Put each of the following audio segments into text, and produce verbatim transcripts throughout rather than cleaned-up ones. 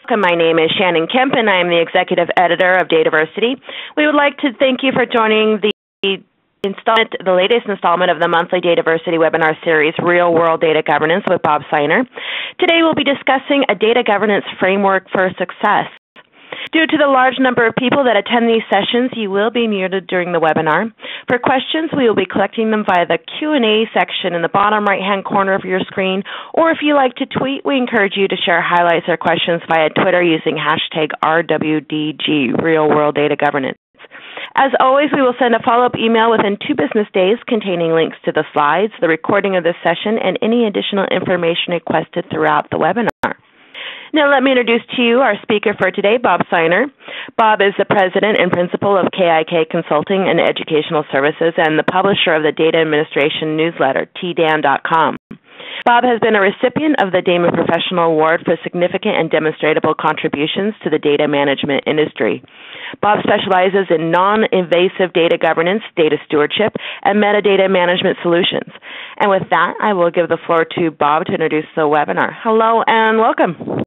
My name is Shannon Kemp, and I am the Executive Editor of DATAVERSITY. We would like to thank you for joining the installment, the latest installment of the monthly DATAVERSITY webinar series, Real World Data Governance with Bob Seiner. Today we'll be discussing a data governance framework for success. Due to the large number of people that attend these sessions, you will be muted during the webinar. For questions, we will be collecting them via the Q and A section in the bottom right-hand corner of your screen, or if you like to tweet, we encourage you to share highlights or questions via Twitter using hashtag R W D G, Real World Data Governance. As always, we will send a follow-up email within two business days containing links to the slides, the recording of this session, and any additional information requested throughout the webinar. Now let me introduce to you our speaker for today, Bob Seiner. Bob is the President and Principal of K I K Consulting and Educational Services and the publisher of the Data Administration newsletter, T D A M dot com. Bob has been a recipient of the Damon Professional Award for significant and demonstrable contributions to the data management industry. Bob specializes in non-invasive data governance, data stewardship, and metadata management solutions. And with that, I will give the floor to Bob to introduce the webinar. Hello and welcome.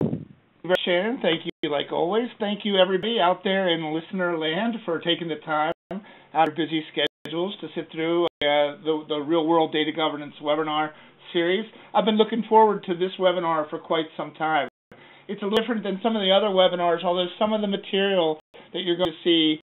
Shannon, thank you like always. Thank you everybody out there in listener land for taking the time out of busy schedules to sit through uh, the, the Real World Data Governance webinar series. I've been looking forward to this webinar for quite some time. It's a little different than some of the other webinars, although some of the material that you're going to see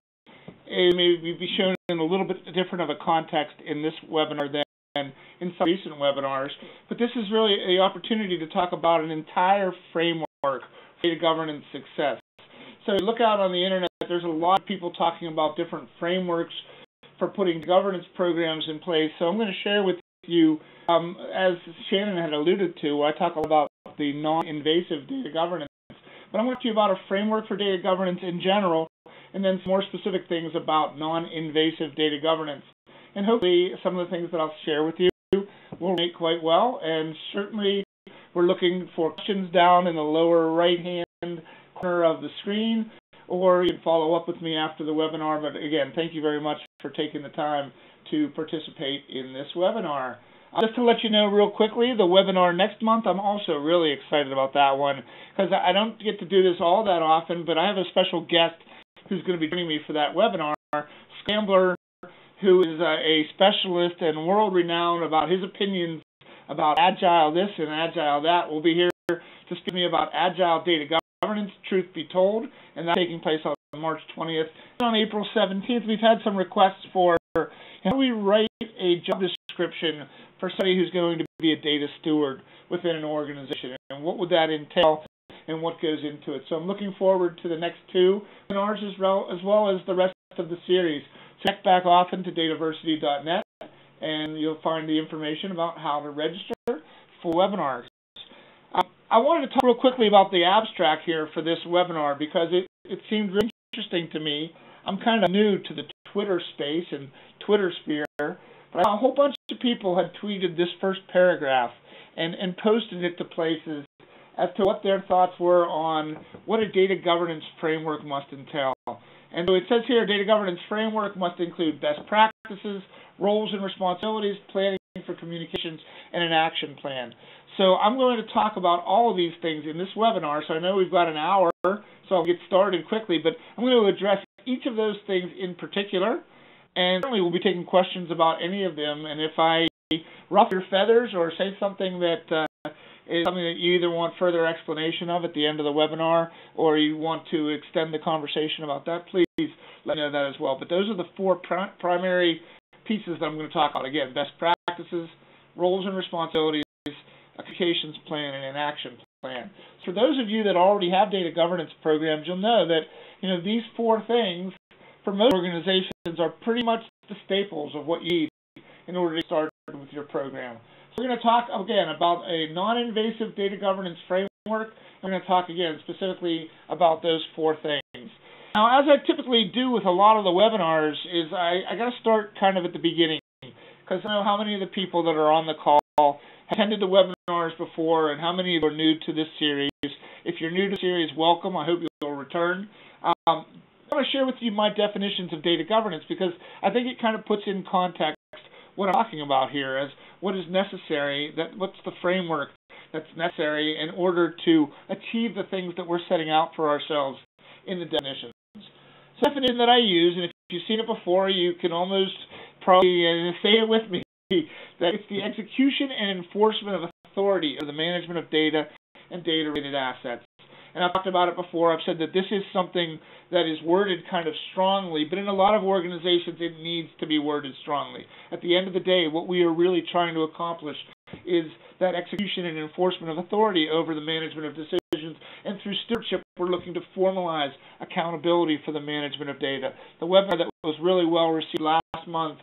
may be shown in a little bit different of a context in this webinar than in some recent webinars. But this is really the opportunity to talk about an entire framework data governance success. So look out on the internet, there's a lot of people talking about different frameworks for putting governance programs in place. So I'm going to share with you, um, as Shannon had alluded to, I talk about the non-invasive data governance. But I'm going to talk to you about a framework for data governance in general, and then some more specific things about non-invasive data governance. And hopefully some of the things that I'll share with you will relate quite well, and certainly we're looking for questions down in the lower right-hand corner of the screen, or you can follow up with me after the webinar. But again, thank you very much for taking the time to participate in this webinar. Uh, just to let you know real quickly, the webinar next month, I'm also really excited about that one, because I don't get to do this all that often, but I have a special guest who's going to be joining me for that webinar, Scrambler, who is uh, a specialist and world-renowned about his opinions about agile this and agile that. Will be here to speak to me about agile data governance, truth be told, and that's taking place on March twentieth. And on April seventeenth, we've had some requests for how do we write a job description for somebody who's going to be a data steward within an organization, and what would that entail and what goes into it. So I'm looking forward to the next two webinars as well as, well as the rest of the series. Check back often to dataversity dot net. And you'll find the information about how to register for webinars. Um, I wanted to talk real quickly about the abstract here for this webinar because it, it seemed really interesting to me. I'm kind of new to the Twitter space and Twitter sphere, but a whole bunch of people had tweeted this first paragraph and, and posted it to places as to what their thoughts were on what a data governance framework must entail. And so it says here, a data governance framework must include best practices, roles and responsibilities, planning for communications, and an action plan. So I'm going to talk about all of these things in this webinar. So I know we've got an hour, so I'll get started quickly, but I'm going to address each of those things in particular, and certainly we'll be taking questions about any of them. And if I ruffle your feathers or say something that uh, is something that you either want further explanation of at the end of the webinar, or you want to extend the conversation about that, please let me know that as well. But those are the four pri primary pieces that I'm going to talk about. Again, best practices, roles and responsibilities, a communications plan, and an action plan. So for those of you that already have data governance programs, you'll know that you know these four things for most organizations are pretty much the staples of what you need in order to start with your program. So we're going to talk again about a non-invasive data governance framework. We're going to talk again specifically about those four things. Now, as I typically do with a lot of the webinars, is I, I got to start kind of at the beginning, because I know how many of the people that are on the call have attended the webinars before, and how many are new to this series. If you're new to the series, welcome. I hope you'll return. Um, I want to share with you my definitions of data governance, because I think it kind of puts in context what I'm talking about here as what is necessary, that what's the framework that's necessary in order to achieve the things that we're setting out for ourselves in the definitions. So the definition that I use, and if you've seen it before, you can almost probably uh, say it with me, that it's the execution and enforcement of authority of the management of data and data-related assets. And I've talked about it before. I've said that this is something that is worded kind of strongly, but in a lot of organizations it needs to be worded strongly. At the end of the day, what we are really trying to accomplish is that execution and enforcement of authority over the management of decisions. And through stewardship, we're looking to formalize accountability for the management of data. The webinar that was really well received last month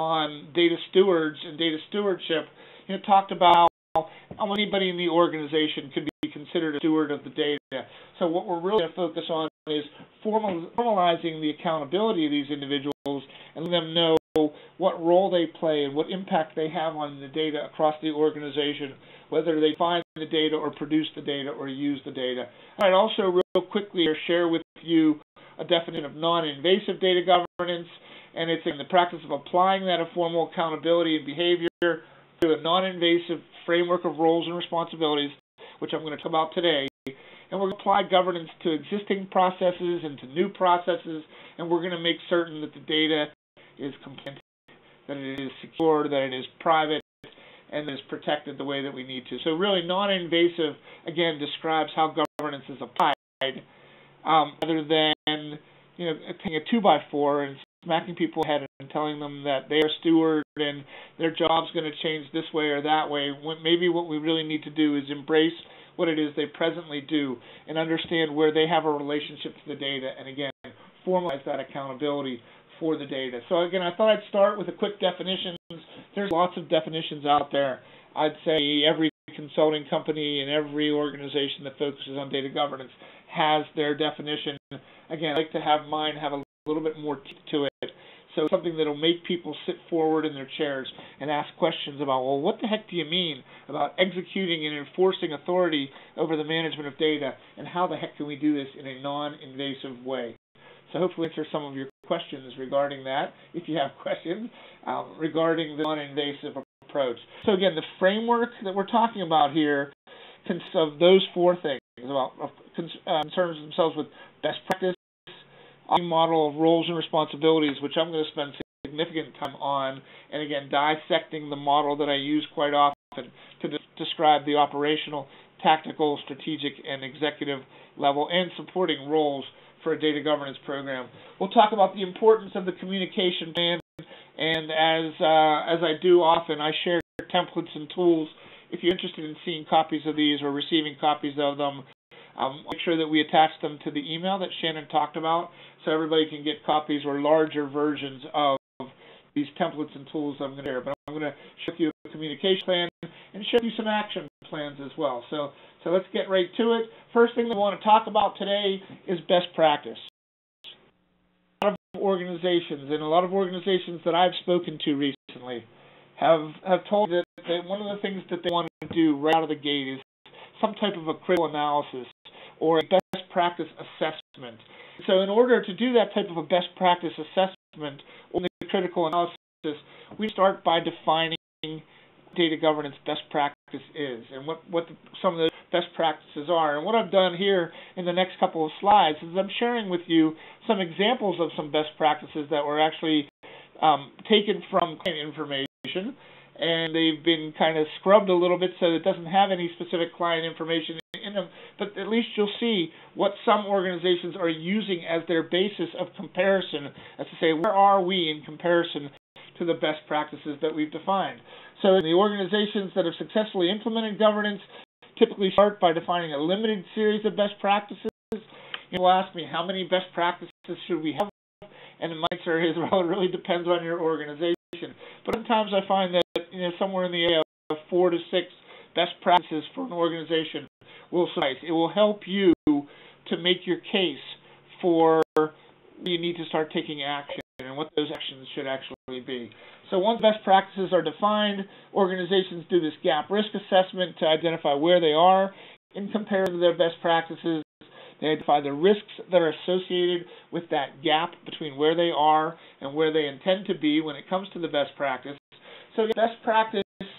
on data stewards and data stewardship, you know, talked about how anybody in the organization could be considered a steward of the data. So what we're really going to focus on is formal, formalizing the accountability of these individuals and letting them know what role they play and what impact they have on the data across the organization, whether they find the data or produce the data or use the data. I'd also real quickly share with you a definition of non-invasive data governance, and it's in the practice of applying that formal accountability and behavior through a non-invasive framework of roles and responsibilities, which I'm going to talk about today. And we're going to apply governance to existing processes and to new processes, and we're going to make certain that the data is compliant, that it is secure, that it is private, and is protected the way that we need to. So really, non-invasive, again, describes how governance is applied, um, rather than, you know, taking a two-by-four and smacking people in the head and telling them that they are steward and their job's going to change this way or that way. Maybe what we really need to do is embrace what it is they presently do and understand where they have a relationship to the data, and again, formalize that accountability for the data. So again, I thought I'd start with a quick definition. There's lots of definitions out there. I'd say every consulting company and every organization that focuses on data governance has their definition. Again, I'd like to have mine have a little bit more teeth to it. So something that will make people sit forward in their chairs and ask questions about, well, what the heck do you mean about executing and enforcing authority over the management of data, and how the heck can we do this in a non-invasive way? So hopefully answer some of your questions regarding that, if you have questions, um, regarding the non-invasive approach. So again, the framework that we're talking about here consists of those four things, about uh, concerns themselves with best practice, model of roles and responsibilities, which I'm going to spend significant time on, and again, dissecting the model that I use quite often to de describe the operational, tactical, strategic, and executive level and supporting roles for a data governance program. We'll talk about the importance of the communication plan, and as uh, as I do often, I share templates and tools. If you're interested in seeing copies of these or receiving copies of them, um, make sure that we attach them to the email that Shannon talked about, so everybody can get copies or larger versions of these templates and tools I'm going to share. But I'm going to show you a communication plan and show you some action plans as well. So, so let's get right to it. First thing we want to talk about today is best practice. A lot of organizations, and a lot of organizations that I've spoken to recently, have, have told me that, that one of the things that they want to do right out of the gate is some type of a critical analysis or a best practice assessment. So in order to do that type of a best practice assessment or the critical analysis, we start by defining data governance best practice is and what, what the, some of the best practices are. And what I've done here in the next couple of slides is I'm sharing with you some examples of some best practices that were actually um, taken from client information, and they've been kind of scrubbed a little bit so it doesn't have any specific client information in them, but at least you'll see what some organizations are using as their basis of comparison, as to say, where are we in comparison to the best practices that we've defined. So in the organizations that have successfully implemented governance typically start by defining a limited series of best practices. You'll ask me, how many best practices should we have? And my answer is, well, it really depends on your organization. But sometimes I find that, you know, somewhere in the area of four to six best practices for an organization will suffice. It will help you to make your case for you need to start taking action and what those actions should actually be. So once best practices are defined, organizations do this gap risk assessment to identify where they are in comparison to their best practices. They identify the risks that are associated with that gap between where they are and where they intend to be when it comes to the best practice. So best practice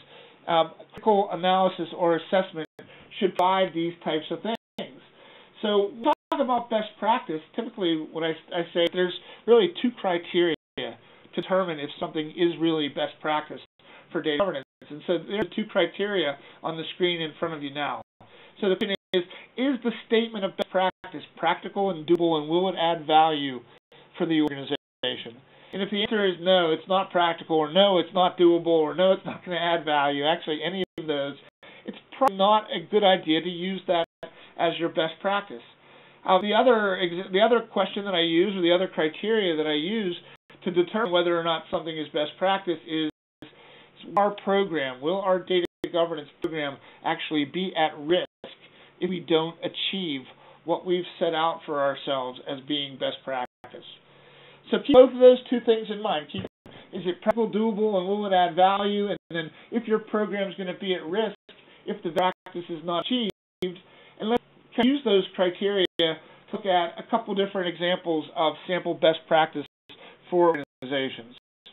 um, critical analysis or assessment should provide these types of things. So when we talk about best practice, typically what I, I say there's really two criteria to determine if something is really best practice for data governance. And so there are two criteria on the screen in front of you now. So the question is, is the statement of best practice practical and doable, and will it add value for the organization? And if the answer is no, it's not practical, or no, it's not doable, or no, it's not going to add value, actually any of those, it's probably not a good idea to use that as your best practice. Uh, the other the other question that I use, or the other criteria that I use to determine whether or not something is best practice is our program. Will our data governance program actually be at risk if we don't achieve what we've set out for ourselves as being best practice? So keep both of those two things in mind. Keep, is it practical, doable, and will it add value? And then if your program is going to be at risk if the practice is not achieved, and let's use those criteria to look at a couple different examples of sample best practice for organizations.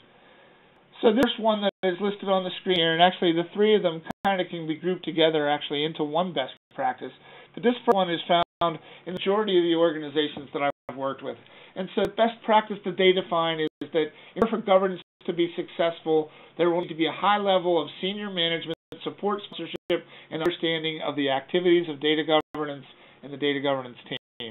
So there's one that is listed on the screen here, and actually the three of them kind of can be grouped together actually into one best practice. But this first one is found in the majority of the organizations that I've worked with. And so best practice that they define is that in order for governance to be successful, there will need to be a high level of senior management, support, sponsorship, and understanding of the activities of data governance and the data governance team.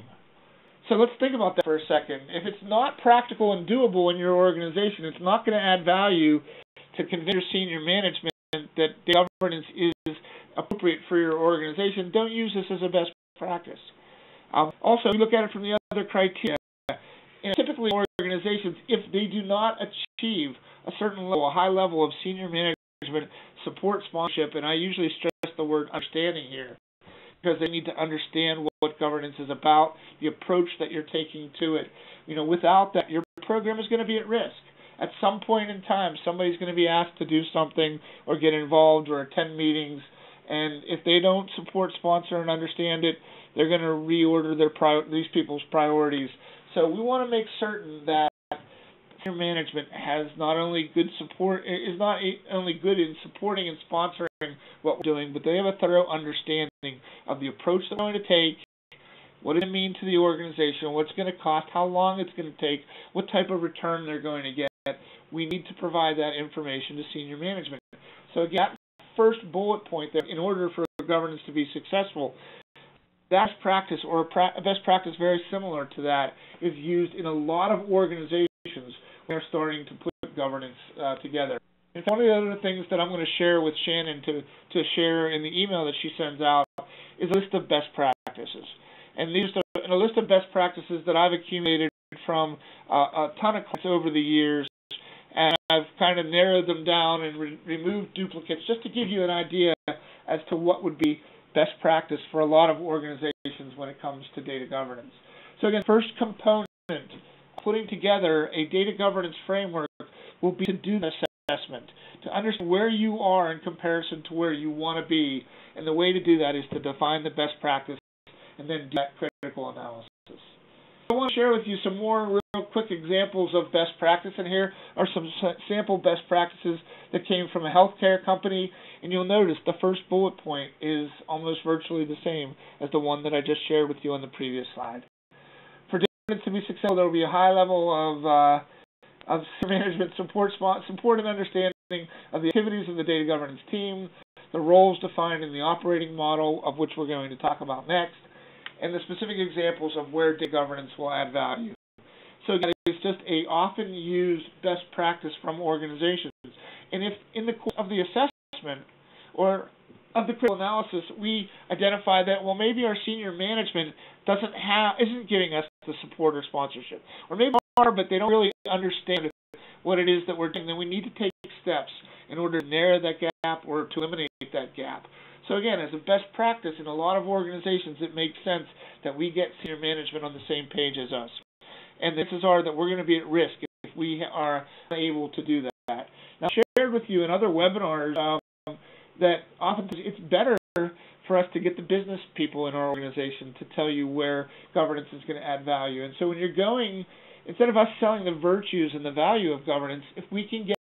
So let's think about that for a second. If it's not practical and doable in your organization, it's not going to add value to convince your senior management that data governance is appropriate for your organization, don't use this as a best practice. Um, also, we look at it from the other criteria. And typically, organizations, if they do not achieve a certain level, a high level of senior management, support, sponsorship, and I usually stress the word understanding here, because they need to understand what governance is about, the approach that you're taking to it. You know, without that, your program is going to be at risk. At some point in time, somebody's going to be asked to do something or get involved or attend meetings, and if they don't support, sponsor, and understand it, they're going to reorder their prior these people's priorities. So we want to make certain that senior management has not only good support, is not only good in supporting and sponsoring what we're doing, but they have a thorough understanding of the approach they're going to take, what does it mean to the organization, what's going to cost, how long it's going to take, what type of return they're going to get. We need to provide that information to senior management. So again, that first bullet point there, in order for governance to be successful, best practice, or a, pra a best practice very similar to that, is used in a lot of organizations when they're starting to put governance uh, together. And one of the other things that I'm going to share with Shannon to, to share in the email that she sends out is a list of best practices. And these are a list of best practices that I've accumulated from uh, a ton of clients over the years, and I've kind of narrowed them down and re removed duplicates just to give you an idea as to what would be best practice for a lot of organizations when it comes to data governance. So again, first component, putting together a data governance framework, will be to do the assessment, to understand where you are in comparison to where you want to be. And the way to do that is to define the best practice and then do that critical analysis. I want to share with you some more real quick examples of best practice, and here are some sample best practices that came from a healthcare company, and you'll notice the first bullet point is almost virtually the same as the one that I just shared with you on the previous slide. For governance to be successful, there will be a high level of, uh, of management support, support and understanding of the activities of the data governance team, the roles defined in the operating model, of which we're going to talk about next, and the specific examples of where data governance will add value. So again, it's just a often used best practice from organizations. And if in the course of the assessment or of the critical analysis, we identify that, well, maybe our senior management doesn't have, isn't giving us the support or sponsorship, or maybe they are, but they don't really understand what it is that we're doing, then we need to take steps in order to narrow that gap or to eliminate that gap. So again, as a best practice in a lot of organizations, it makes sense that we get senior management on the same page as us. And this is our that we're going to be at risk if we are able to do that. Now, I shared with you in other webinars um, that often it's better for us to get the business people in our organization to tell you where governance is going to add value. And so when you're going, instead of us selling the virtues and the value of governance, if we can get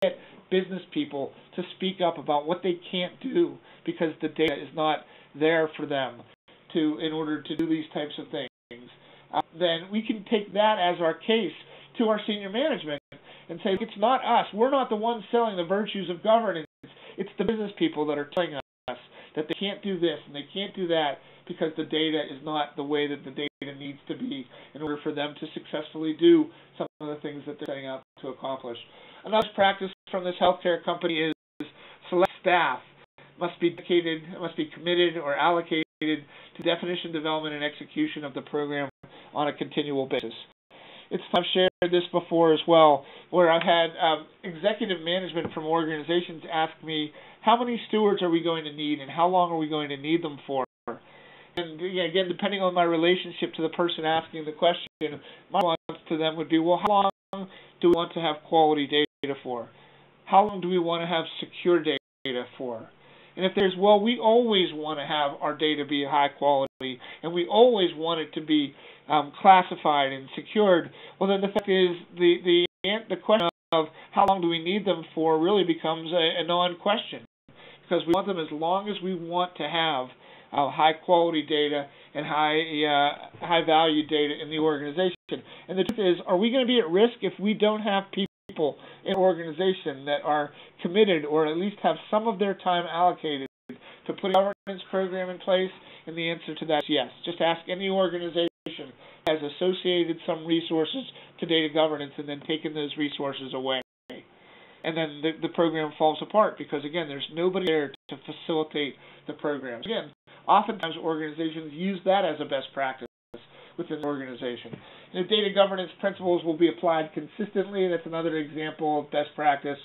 business people to speak up about what they can't do because the data is not there for them to in order to do these types of things, uh, then we can take that as our case to our senior management and say, it's not us. We're not the ones selling the virtues of governance. It's the business people that are telling us that they can't do this and they can't do that because the data is not the way that the data needs to be in order for them to successfully do some of the things that they're setting out to accomplish. Another practice from this healthcare company is select staff must be dedicated, must be committed or allocated to definition, development, and execution of the program on a continual basis. It's I've shared this before as well, where I've had um, executive management from organizations ask me, how many stewards are we going to need and how long are we going to need them for? And again, depending on my relationship to the person asking the question, my response to them would be, well, how long do we want to have quality data for? How long do we want to have secure data for? And if there's, well, we always want to have our data be high quality, and we always want it to be um, classified and secured, well, then the fact is the, the, the question of how long do we need them for really becomes a, a non-question, because we want them as long as we want to have uh, high-quality data and high, uh, high-value data in the organization. And the truth is, are we going to be at risk if we don't have people people in an organization that are committed or at least have some of their time allocated to put a governance program in place? And the answer to that is yes. Just ask any organization that has associated some resources to data governance and then taken those resources away. And then the, the program falls apart because, again, there's nobody there to facilitate the programs. Again, oftentimes organizations use that as a best practice within the organization. And if data governance principles will be applied consistently, that's another example of best practice.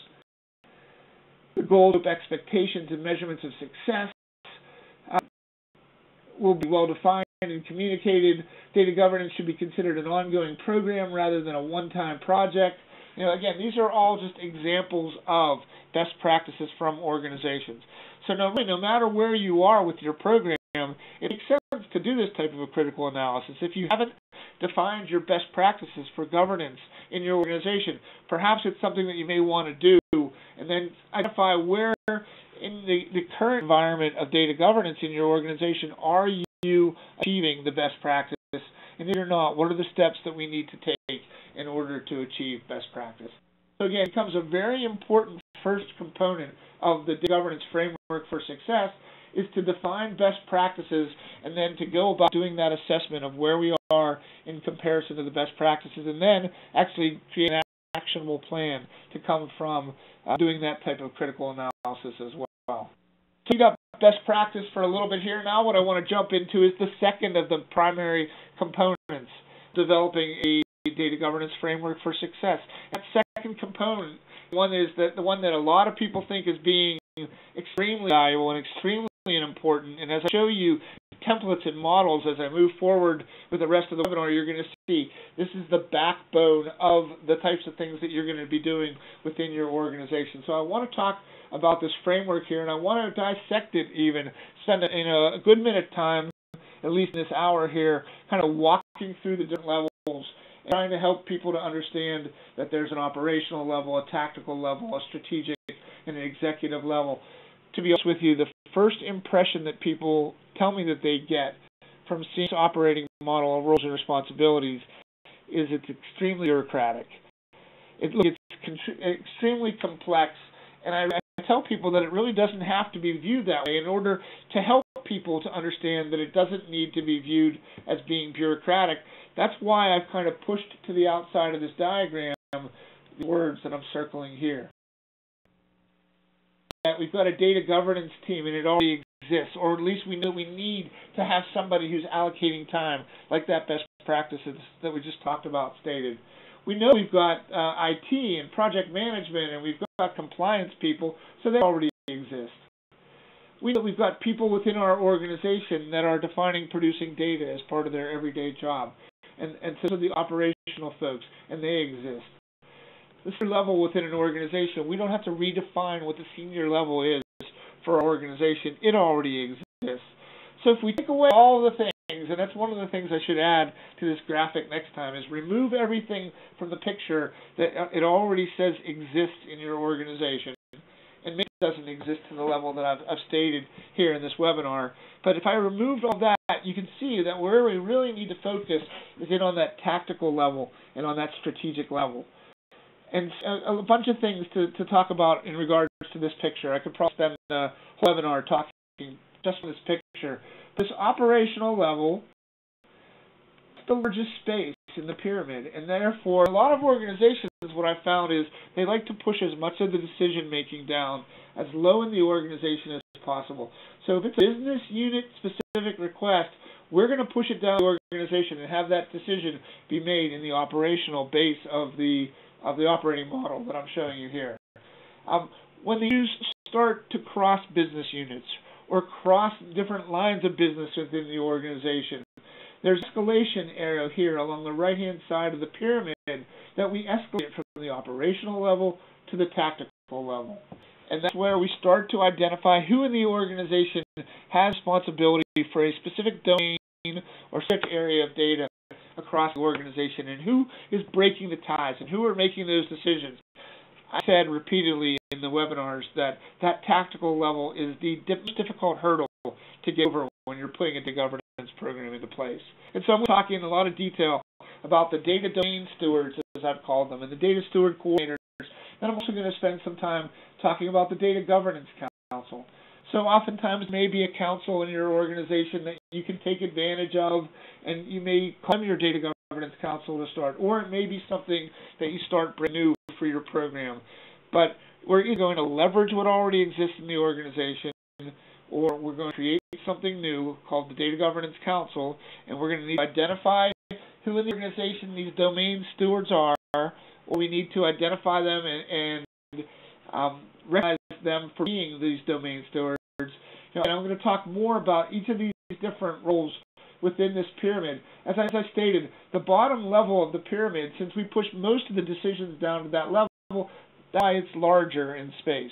The goals, expectations, and measurements of success uh, will be well defined and communicated. Data governance should be considered an ongoing program rather than a one-time project. You know, again, these are all just examples of best practices from organizations. So no, no matter where you are with your program, it makes sense to do this type of a critical analysis. If you haven't defined your best practices for governance in your organization, perhaps it's something that you may want to do, and then identify where in the, the current environment of data governance in your organization are you achieving the best practice, and if you're not, what are the steps that we need to take in order to achieve best practice? So again, it becomes a very important first component of the data governance framework for success is to define best practices and then to go about doing that assessment of where we are in comparison to the best practices, and then actually create an actionable plan to come from uh, doing that type of critical analysis as well. To heat up best practice for a little bit here now, what I want to jump into is the second of the primary components, developing a data governance framework for success. That second component, one is that the one that a lot of people think is being extremely valuable and extremely important, and as I show you templates and models as I move forward with the rest of the webinar, you're going to see this is the backbone of the types of things that you're going to be doing within your organization. So I want to talk about this framework here, and I want to dissect it even, spend you know, a good minute time, at least in this hour here, kind of walking through the different levels and trying to help people to understand that there's an operational level, a tactical level, a strategic, and an executive level. To be honest with you, the first impression that people tell me that they get from seeing this operating model of roles and responsibilities is it's extremely bureaucratic. It, it's extremely complex, and I, I tell people that it really doesn't have to be viewed that way in order to help people to understand that it doesn't need to be viewed as being bureaucratic. That's why I've kind of pushed to the outside of this diagram the words that I'm circling here. We've got a data governance team, and it already exists, or at least we know we need to have somebody who's allocating time, like that best practices that we just talked about stated. We know we've got uh, I T and project management, and we've got compliance people, so they already exist. We know we've got people within our organization that are defining producing data as part of their everyday job, and, and so the operational folks, and they exist. This level within an organization, we don't have to redefine what the senior level is for our organization. It already exists. So if we take away all the things things, and that's one of the things I should add to this graphic next time, is remove everything from the picture that it already says exists in your organization. And maybe it doesn't exist to the level that I've, I've stated here in this webinar. But if I removed all that, you can see that where we really need to focus is in on that tactical level and on that strategic level. And a, a bunch of things to, to talk about in regards to this picture. I could probably spend a whole webinar talking just on this picture. This operational level is the largest space in the pyramid, and therefore a lot of organizations, what I found is they like to push as much of the decision making down as low in the organization as possible. So if it's a business unit specific request, we're going to push it down the organization and have that decision be made in the operational base of the of the operating model that I'm showing you here. Um, when the use start to cross business units or cross different lines of business within the organization, there's an escalation arrow here along the right-hand side of the pyramid that we escalate from the operational level to the tactical level. And that's where we start to identify who in the organization has responsibility for a specific domain or specific area of data across the organization, and who is breaking the ties and who are making those decisions. I said repeatedly in the webinars that that tactical level is the most difficult hurdle to get over when you're putting a data governance program into place. And so I'm talking in a lot of detail about the data domain stewards, as I've called them, and the data steward coordinators. And I'm also going to spend some time talking about the data governance council. So oftentimes maybe a council in your organization that you can take advantage of, and you may call your data governance council to start, or it may be something that you start brand new for your program. But we're either going to leverage what already exists in the organization, or we're going to create something new called the Data Governance Council, and we're going to need to identify who in the organization these domain stewards are, or we need to identify them and, and um, recognize them for being these domain stewards. You know, and I'm going to talk more about each of these different roles within this pyramid. As I, as I stated, the bottom level of the pyramid, since we push most of the decisions down to that level, that's why it's larger in space.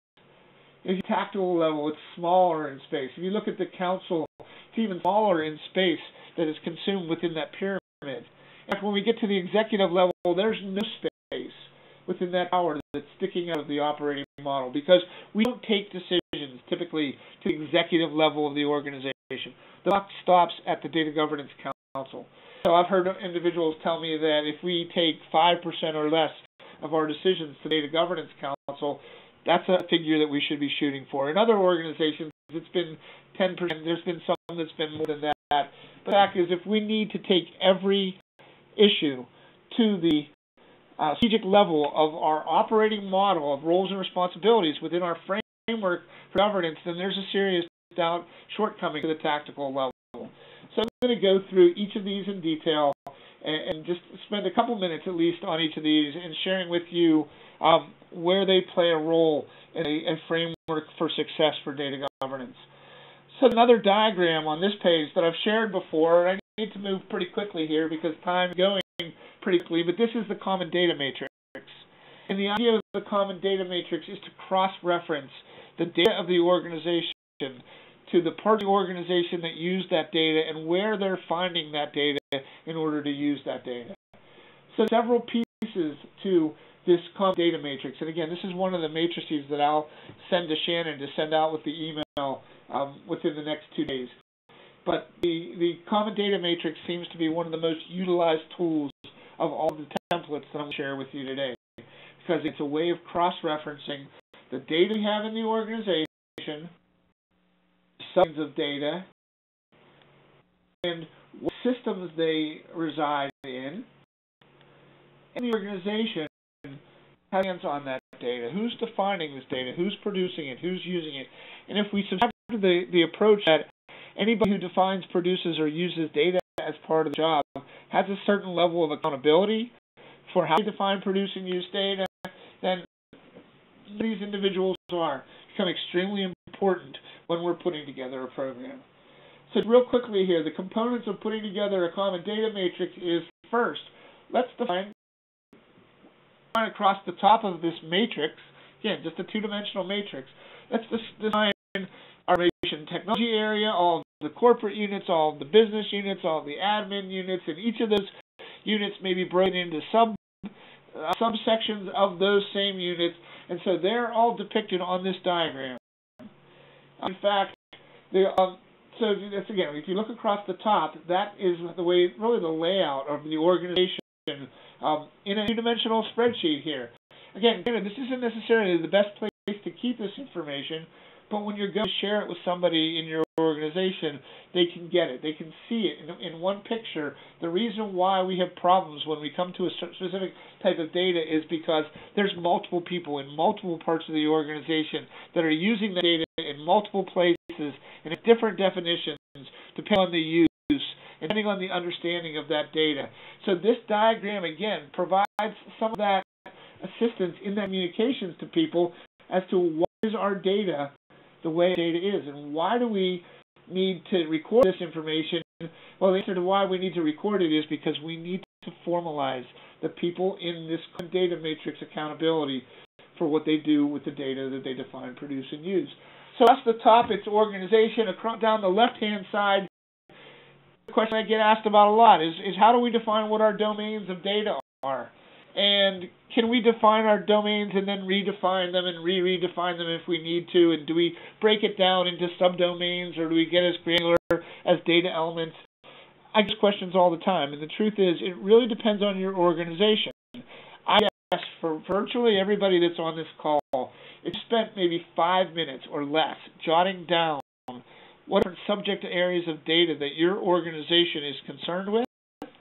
If you tactical level, it's smaller in space. If you look at the council, it's even smaller in space that is consumed within that pyramid. And when we get to the executive level, there's no space within that tower that's sticking out of the operating model, because we don't take decisions typically to the executive level of the organization. The buck stops at the Data Governance Council. So I've heard individuals tell me that if we take five percent or less of our decisions to the Data Governance Council, that's a figure that we should be shooting for. In other organizations, it's been ten percent. There's been some that's been more than that. But the fact is, if we need to take every issue to the uh, strategic level of our operating model of roles and responsibilities within our framework for governance, then there's a serious doubt shortcoming to the tactical level. So I'm going to go through each of these in detail and, and just spend a couple minutes at least on each of these and sharing with you um, where they play a role in a, a framework for success for data governance. So another diagram on this page that I've shared before, and I need to move pretty quickly here because time's going pretty quickly, but this is the common data matrix. And the idea of the common data matrix is to cross-reference the data of the organization to the part of the organization that use that data and where they're finding that data in order to use that data. So several pieces to this common data matrix. And again, this is one of the matrices that I'll send to Shannon to send out with the email um, within the next two days. But the, the common data matrix seems to be one of the most utilized tools of all the templates that I'm going to share with you today, because it's a way of cross-referencing the data we have in the organization, subs of data, and what systems they reside in, and the organization has hands on that data. Who's defining this data? Who's producing it? Who's using it? And if we subscribe to the, the approach that anybody who defines, produces, or uses data as part of the job has a certain level of accountability for how they define, produce, and use data, then these individuals are become extremely important when we're putting together a program. So real quickly here, the components of putting together a common data matrix is, first, let's define across the top of this matrix, again, just a two-dimensional matrix, let's define our information technology area, all of the corporate units, all of the business units, all of the admin units, and each of those units may be broken into sub uh, subsections of those same units, and so they're all depicted on this diagram. In fact, the um, so that's again, if you look across the top, that is the way, really the layout of the organization um, in a two-dimensional spreadsheet here. Again, this isn't necessarily the best place to keep this information, but when you're going to share it with somebody in your organization, they can get it. They can see it in, in one picture. The reason why we have problems when we come to a specific type of data is because there's multiple people in multiple parts of the organization that are using the data in multiple places and at different definitions depending on the use and depending on the understanding of that data. So this diagram, again, provides some of that assistance in that communications to people as to what is our data the way data is, and why do we need to record this information? Well, the answer to why we need to record it is because we need to formalize the people in this data matrix accountability for what they do with the data that they define, produce, and use. So that's the top, it's organization. Across, down the left-hand side, the question I get asked about a lot is, is how do we define what our domains of data are? And can we define our domains and then redefine them and re-redefine them if we need to? And do we break it down into subdomains, or do we get as granular as data elements? I get questions all the time, and the truth is it really depends on your organization. I guess for virtually everybody that's on this call, if you spent maybe five minutes or less jotting down what different subject areas of data that your organization is concerned with,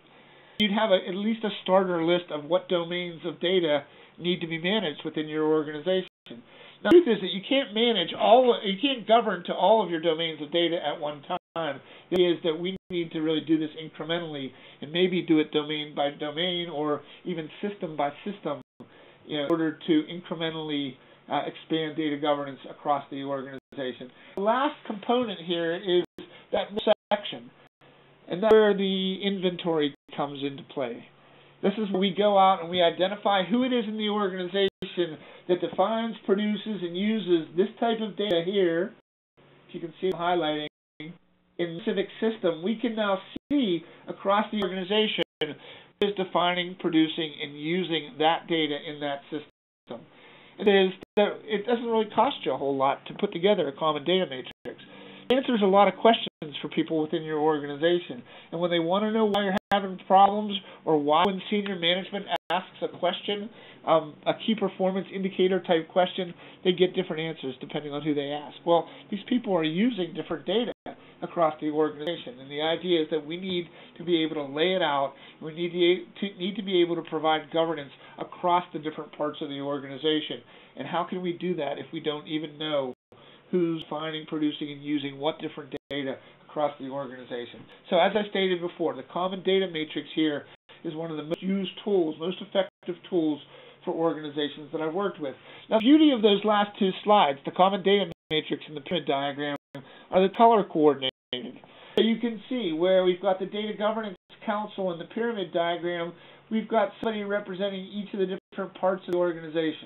you'd have a, at least a starter list of what domains of data need to be managed within your organization. Now, the truth is that you can't manage all, you can't govern to all of your domains of data at one time. The idea is that we need to really do this incrementally and maybe do it domain by domain or even system by system, you know, in order to incrementally uh, expand data governance across the organization. The last component here is that section. And that's where the inventory comes into play. This is where we go out and we identify who it is in the organization that defines, produces, and uses this type of data here. If you can see I'm highlighting in the civic system, we can now see across the organization who is defining, producing, and using that data in that system. It is that it doesn't really cost you a whole lot to put together a common data matrix. It answers a lot of questions for people within your organization. And when they want to know why you're having problems, or why when senior management asks a question, um, a key performance indicator type question, they get different answers depending on who they ask. Well, these people are using different data across the organization, and the idea is that we need to be able to lay it out. We need to, need to be able to provide governance across the different parts of the organization. And how can we do that if we don't even know who's finding, producing, and using what different data across the organization? So as I stated before, the common data matrix here is one of the most used tools, most effective tools for organizations that I've worked with. Now, the beauty of those last two slides, the common data matrix and the pyramid diagram, are the color coordinated. So you can see where we've got the Data Governance Council in the pyramid diagram, we've got somebody representing each of the different parts of the organization.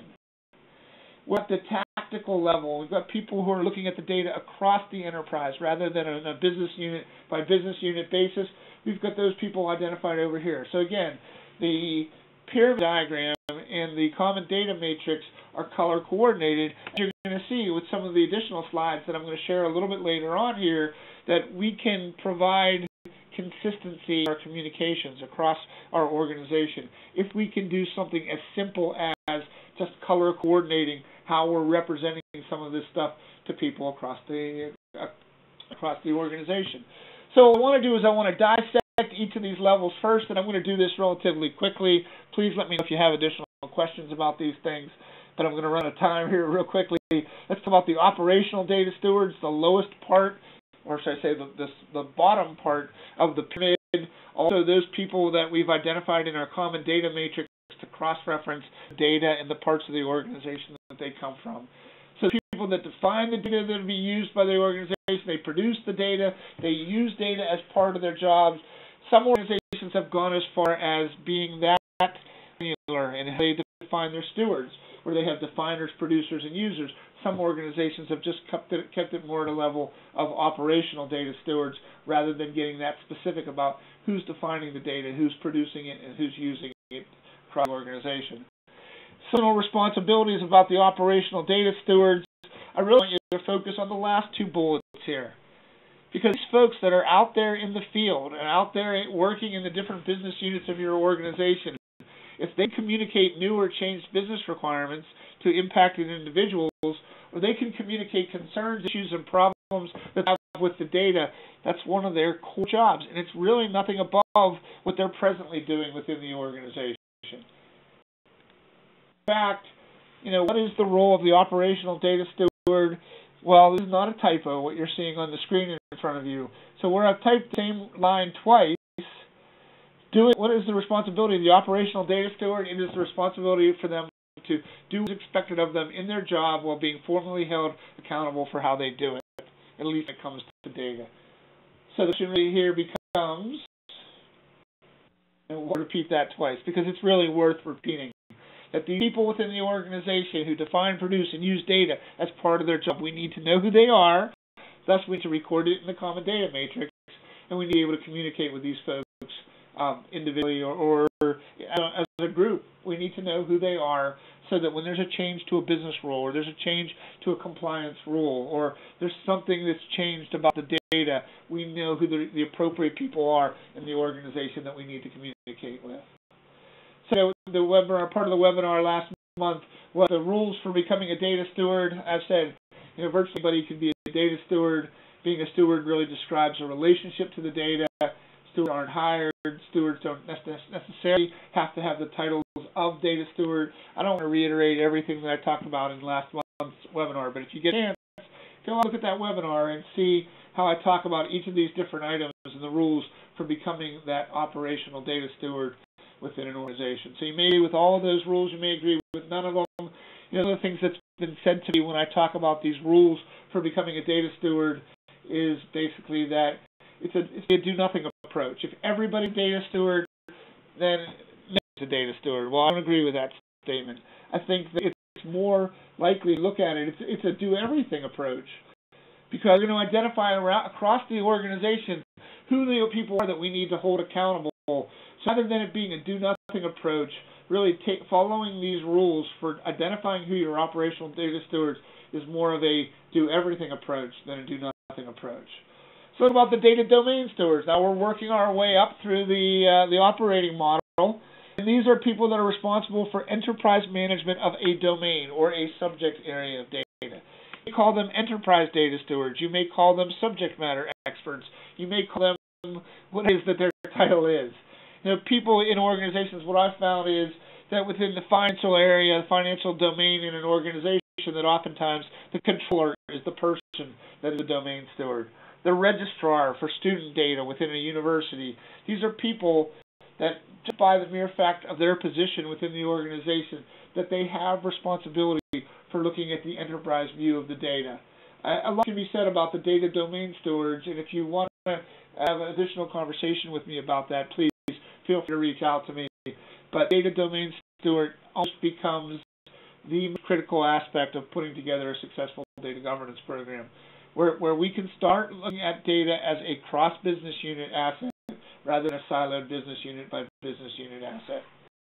We're at the tactical level. We've got people who are looking at the data across the enterprise rather than on a business unit by business unit basis. We've got those people identified over here. So again, the pyramid diagram and the common data matrix are color coordinated. You're going to see with some of the additional slides that I'm going to share a little bit later on here that we can provide consistency in our communications across our organization if we can do something as simple as just color coordinating how we're representing some of this stuff to people across the uh, across the organization. So what I want to do is I want to dissect each of these levels first, and I'm going to do this relatively quickly. Please let me know if you have additional questions about these things, but I'm going to run out of time here real quickly. Let's talk about the operational data stewards, the lowest part, or should I say the, the, the bottom part of the pyramid. Also those people that we've identified in our common data matrix to cross-reference data in the parts of the organization that they come from. So people that define the data that will be used by the organization, they produce the data, they use data as part of their jobs. Some organizations have gone as far as being that granular and they define their stewards, where they have definers, producers, and users. some organizations have just kept it, kept it more at a level of operational data stewards rather than getting that specific about who's defining the data, who's producing it, and who's using it across the organization. Some responsibilities about the operational data stewards. I really want you to focus on the last two bullets here, because these folks that are out there in the field and out there working in the different business units of your organization, if they communicate new or changed business requirements to impacted individuals, or they can communicate concerns, issues, and problems that they have with the data, that's one of their core jobs, and it's really nothing above what they're presently doing within the organization. In fact, you know, what is the role of the operational data steward? Well, this is not a typo, what you're seeing on the screen in front of you. So where I've typed the same line twice, do it, what is the responsibility of the operational data steward? It is the responsibility for them to do what's expected of them in their job while being formally held accountable for how they do it, at least when it comes to data. So the question really here becomes, and we'll repeat that twice because it's really worth repeating, that the people within the organization who define, produce, and use data as part of their job, we need to know who they are, thus we need to record it in the common data matrix, and we need to be able to communicate with these folks um, individually or, or as a group. We need to know who they are so that when there's a change to a business rule, or there's a change to a compliance rule, or there's something that's changed about the data, we know who the, the appropriate people are in the organization that we need to communicate with. So the webinar, part of the webinar last month was the rules for becoming a data steward. I've said, you know, virtually anybody can be a data steward. Being a steward really describes a relationship to the data. Stewards aren't hired. Stewards don't necessarily have to have the titles of data steward. I don't want to reiterate everything that I talked about in last month's webinar, but if you get a chance, go look at that webinar and see how I talk about each of these different items and the rules for becoming that operational data steward within an organization. So you may agree with all of those rules, you may agree with none of them. You know, the things that's been said to me when I talk about these rules for becoming a data steward is basically that it's a, it's a do-nothing approach. If everybody's a data steward, then nobody's a data steward. Well, I don't agree with that statement. I think that it's more likely to look at it, it's, it's a do-everything approach, because we're going to identify around, across the organization who the people are that we need to hold accountable. So rather than it being a do-nothing approach, really take, following these rules for identifying who your operational data stewards is more of a do-everything approach than a do-nothing approach. So what about the data domain stewards? Now we're working our way up through the, uh, the operating model, and these are people that are responsible for enterprise management of a domain or a subject area of data. You may call them enterprise data stewards. You may call them subject matter experts. You may call them what it is that their title is. You know, people in organizations, what I've found is that within the financial area, the financial domain in an organization, that oftentimes the controller is the person that is the domain steward. The registrar for student data within a university, these are people that just by the mere fact of their position within the organization, that they have responsibility for looking at the enterprise view of the data. A lot can be said about the data domain stewards, and if you want to have an additional conversation with me about that, please feel free to reach out to me. But data domain steward almost becomes the critical aspect of putting together a successful data governance program, where, where we can start looking at data as a cross-business unit asset rather than a siloed business unit by business unit asset.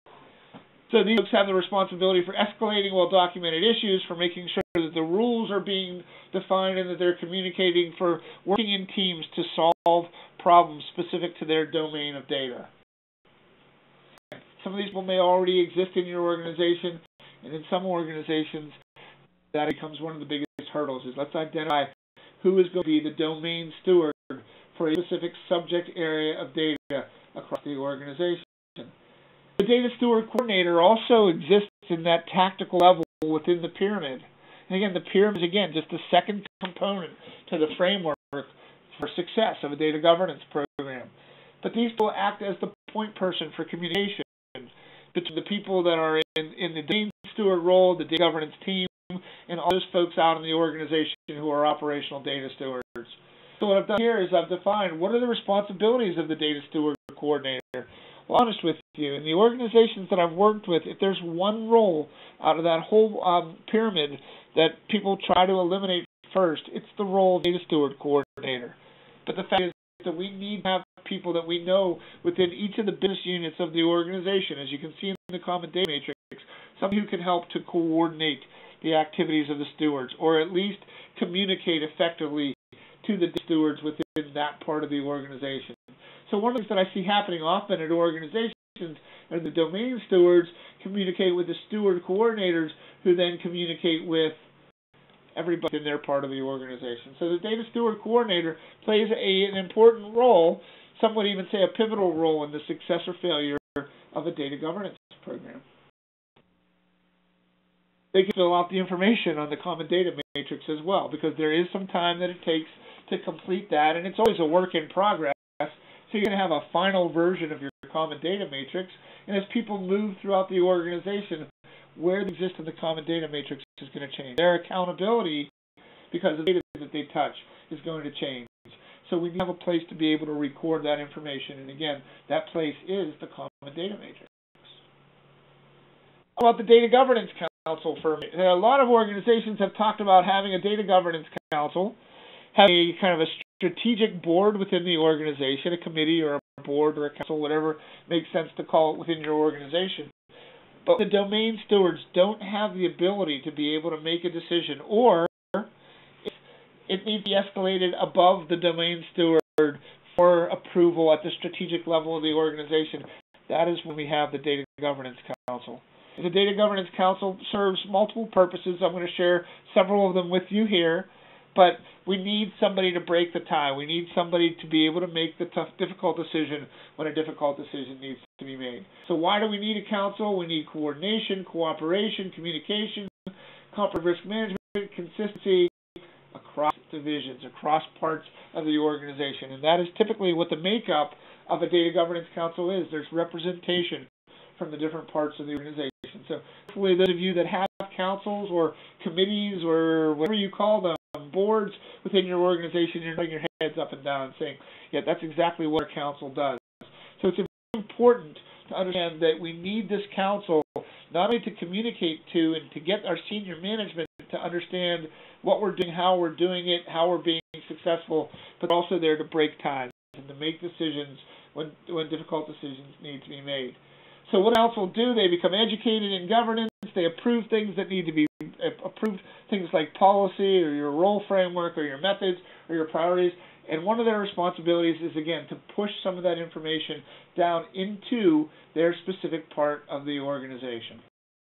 So these folks have the responsibility for escalating well-documented issues, for making sure that the rules are being defined and that they're communicating, for working in teams to solve problems specific to their domain of data. Some of these people may already exist in your organization, and in some organizations that becomes one of the biggest hurdles is let's identify who is going to be the domain steward for a specific subject area of data across the organization. The data steward coordinator also exists in that tactical level within the pyramid. And again, the pyramid is, again, just the second component to the framework for success of a data governance program. But these people act as the point person for communication between the people that are in, in the domain steward role, the data governance team, and all those folks out in the organization who are operational data stewards. So what I've done here is I've defined what are the responsibilities of the data steward coordinator. Well, honest with you, in the organizations that I've worked with, if there's one role out of that whole um, pyramid that people try to eliminate first. It's the role of data steward coordinator. But the fact is that we need to have people that we know within each of the business units of the organization. As you can see in the common data matrix, somebody who can help to coordinate the activities of the stewards, or at least communicate effectively to the stewards within that part of the organization. So one of the things that I see happening often at organizations are the domain stewards communicate with the steward coordinators, who then communicate with everybody in their part of the organization. So the data steward coordinator plays a, an important role, some would even say a pivotal role, in the success or failure of a data governance program. They can fill out the information on the common data matrix as well, because there is some time that it takes to complete that, and it's always a work in progress. So you're going to have a final version of your common data matrix, and as people move throughout the organization, where they exist in the common data matrix is going to change. Their accountability, because of the data that they touch, is going to change. So we have a place to be able to record that information, and again, that place is the common data matrix. How about the data governance council for me? A lot of organizations have talked about having a data governance council, having a kind of a strategic board within the organization, a committee or a board or a council, whatever makes sense to call it within your organization. But the domain stewards don't have the ability to be able to make a decision, or if it needs to be escalated above the domain steward for approval at the strategic level of the organization. That is when we have the Data Governance Council. The Data Governance Council serves multiple purposes. I'm going to share several of them with you here, but we need somebody to break the tie. We need somebody to be able to make the tough, difficult decision when a difficult decision needs to be made. So why do we need a council? We need coordination, cooperation, communication, comprehensive risk management, consistency across divisions, across parts of the organization. And that is typically what the makeup of a Data Governance Council is. There's representation from the different parts of the organization. So hopefully those of you that have councils or committees or whatever you call them, boards within your organization, you're nodding your heads up and down and saying, yeah, that's exactly what a council does. So it's very important to understand that we need this council not only to communicate to and to get our senior management to understand what we're doing, how we're doing it, how we're being successful, but also there to break ties and to make decisions when, when difficult decisions need to be made. So what council do? They become educated in governance. They approve things that need to be approved, things like policy or your role framework or your methods or your priorities. And one of their responsibilities is, again, to push some of that information down into their specific part of the organization.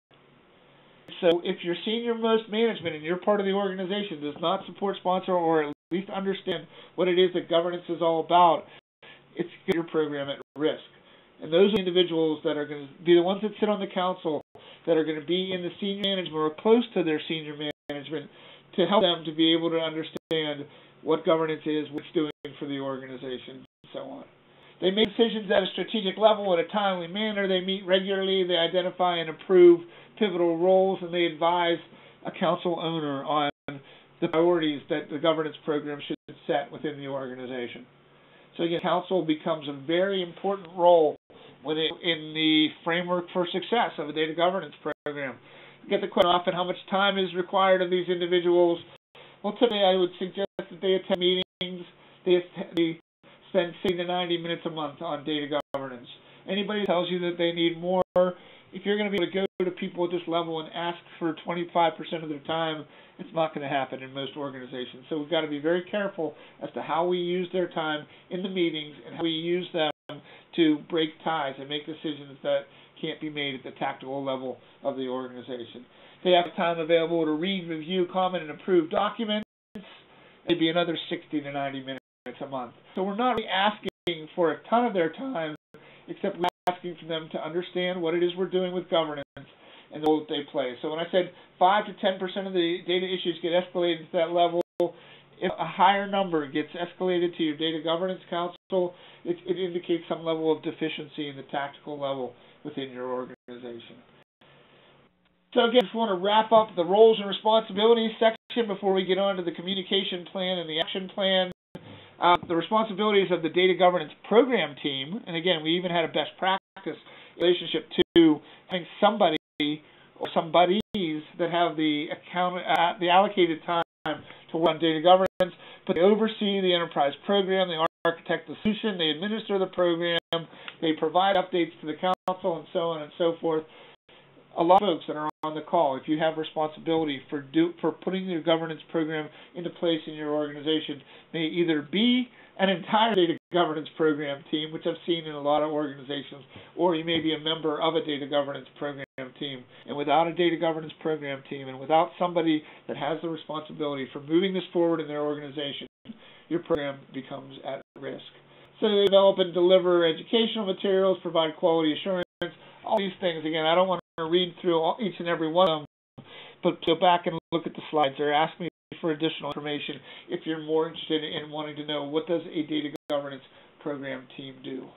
So if your senior-most management in your part of the organization does not support, sponsor, or at least understand what it is that governance is all about, it's your program at risk. And those are individuals that are going to be the ones that sit on the council, that are going to be in the senior management or close to their senior management, to help them to be able to understand what governance is, what it's doing for the organization, and so on. They make decisions at a strategic level in a timely manner. They meet regularly. They identify and approve pivotal roles, and they advise a council owner on the priorities that the governance program should set within the organization. So again, council becomes a very important role when it, in the framework for success of a data governance program. You get the question often, how much time is required of these individuals? Well, typically I would suggest that they attend meetings, they, they spend sixty to ninety minutes a month on data governance. Anybody who tells you that they need more, if you're going to be able to go to people at this level and ask for twenty-five percent of their time, it's not going to happen in most organizations. So we've got to be very careful as to how we use their time in the meetings and how we use them to break ties and make decisions that can't be made at the tactical level of the organization. They have time available to read, review, comment, and approve documents. Maybe another sixty to ninety minutes a month. So we're not really asking for a ton of their time, except we're asking for them to understand what it is we're doing with governance and the role that they play. So when I said five to ten percent of the data issues get escalated to that level, if a higher number gets escalated to your Data Governance Council, it, it indicates some level of deficiency in the tactical level within your organization. So again, I just want to wrap up the roles and responsibilities section before we get on to the communication plan and the action plan. Uh, the responsibilities of the Data Governance Program team, and again, we even had a best practice relationship to having somebody or some buddies that have the account, uh, the allocated time to work on data governance, but they oversee the enterprise program, they architect the solution, they administer the program, they provide updates to the council, and so on and so forth. A lot of folks that are on the call, if you have responsibility for do, for putting your governance program into place in your organization, may either be an entire data governance program team, which I've seen in a lot of organizations, or you may be a member of a data governance program team. And without a data governance program team, and without somebody that has the responsibility for moving this forward in their organization, your program becomes at risk. So they develop and deliver educational materials, provide quality assurance, all these things. Again, I don't want to read through all, each and every one of them, but go back and look at the slides or ask me for additional information if you're more interested in wanting to know what does a data governance program team do.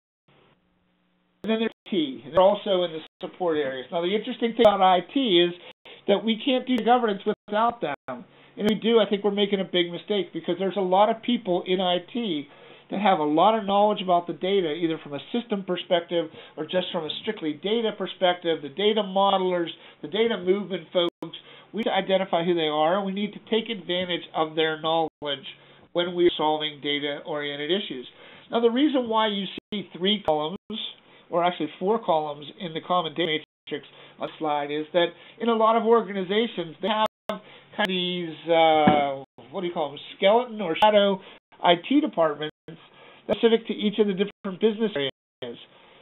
And then there's I T, and they're also in the support areas. Now, the interesting thing about I T is that we can't do governance without them. And if we do, I think we're making a big mistake, because there's a lot of people in I T that have a lot of knowledge about the data, either from a system perspective or just from a strictly data perspective, the data modelers, the data movement folks. We need to identify who they are, and we need to take advantage of their knowledge when we're solving data-oriented issues. Now, the reason why you see three columns, or actually four columns in the common data matrix on the slide, is that in a lot of organizations, they have kind of these, uh, what do you call them, skeleton or shadow I T departments specific to each of the different business areas.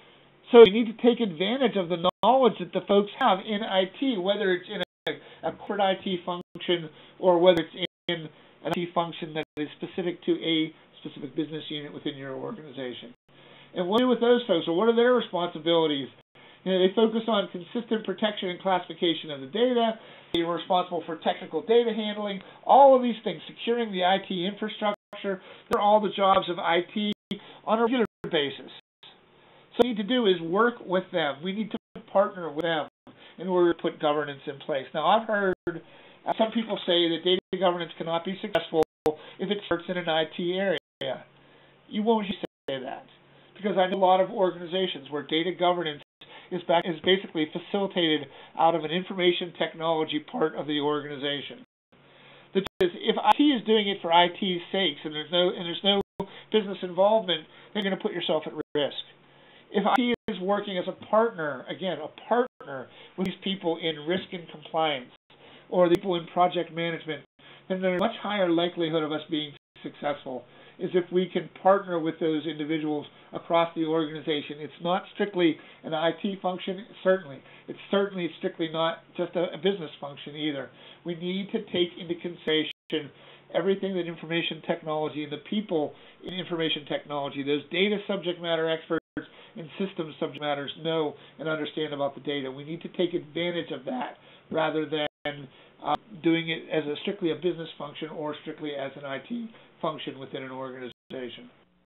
So you need to take advantage of the knowledge that the folks have in I T, whether it's in a, a corporate I T function or whether it's in an I T function that is specific to a specific business unit within your organization. And what do you do with those folks, or what are their responsibilities? You know, they focus on consistent protection and classification of the data. They're responsible for technical data handling, all of these things, securing the I T infrastructure. They're all the jobs of I T on a regular basis. So what we need to do is work with them. We need to partner with them in order to put governance in place. Now, I've heard some people say that data governance cannot be successful if it starts in an I T area. You won't say that, because I know a lot of organizations where data governance is, back, is basically facilitated out of an information technology part of the organization. Because if I T is doing it for I T's sakes and there's no and there's no business involvement, they're going to put yourself at risk. If I T is working as a partner, again, a partner with these people in risk and compliance, or the people in project management, then there's a much higher likelihood of us being successful is if we can partner with those individuals across the organization. It's not strictly an I T function, certainly. It's certainly strictly not just a, a business function either. We need to take into consideration everything that information technology and the people in information technology, those data subject matter experts and systems subject matters know and understand about the data. We need to take advantage of that rather than uh, doing it as a strictly a business function or strictly as an I T function within an organization.